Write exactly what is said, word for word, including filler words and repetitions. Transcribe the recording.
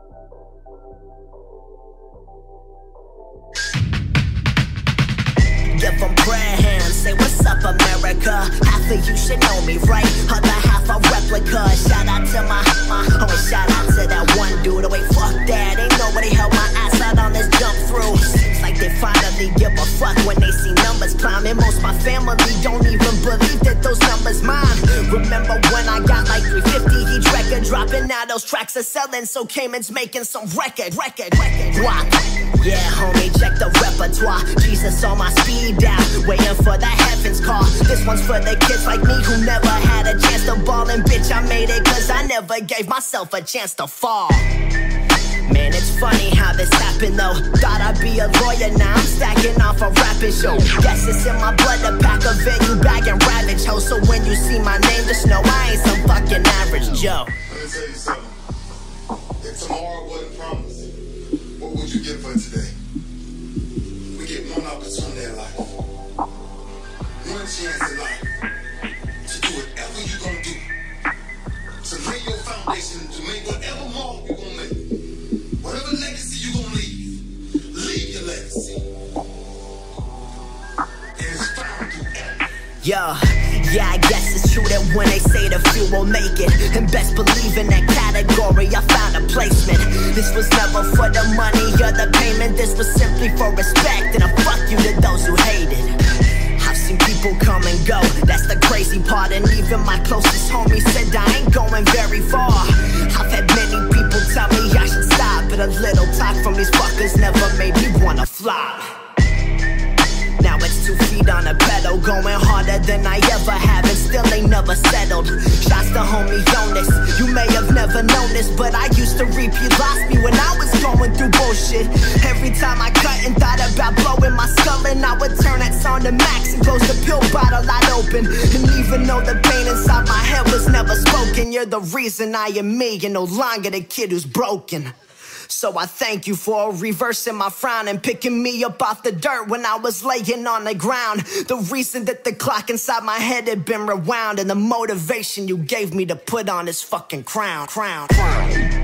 Give them prayer hands, say what's up America. Half of you should know me, right? Other half a replica. Shout out to my, my, oh shout out to that one dude. Oh wait, fuck that, ain't nobody held my ass out on this jump through. Seems like they finally give a fuck when they see numbers climbing. Most my family don't even believe that those numbers mine. Remember when I got like three fifty each record dropping? Now those tracks are selling, so Cayman's making some record, record, record. Rock. Yeah, homie, check the repertoire. Jesus on my speed down, waiting for the heavens call. This one's for the kids like me who never had a chance to ball. And bitch, I made it cause I never gave myself a chance to fall. Man, it's funny how this happened though. Thought I'd be a lawyer, now I'm stacking off a rapping show. Guess it's in my blood to pack a venue bag and ravage ho. So when you see my name, just know I ain't some fucking average Joe. Let me tell you something. If tomorrow wasn't promised, what would you get for today? We get one opportunity in life, one chance in life to do whatever you gonna do, to lay your foundation, to make whatever mark you gonna make, whatever legacy you gonna leave, leave your legacy. And it's found through effort. Yo, yeah, I guess it's true that when they say the few will make it, and best believe in that category, I found a placement. This was never for the money or the payment, this was simply for respect, and a fuck you to those who hate it. I've seen people come and go, that's the crazy part, and even my closest homie said I ain't going very far. I've had many people tell me I should stop, but a little talk from these fuckers never made me wanna flop. Now it's two feet on a pedal, going harder than I ever have, and still ain't never settled. Shots to homie Jonas, you may have never known this, but I used to reap, you lost me when I was going through bullshit. Every time I cut and thought about blowing my skull, and I would turn that sound to max and close the pill bottle I'd open. And even though the pain inside my head was never spoken, you're the reason I am me, and no longer the kid who's broken. So I thank you for reversing my frown and picking me up off the dirt when I was laying on the ground. The reason that the clock inside my head had been rewound, and the motivation you gave me to put on this fucking crown, crown, crown.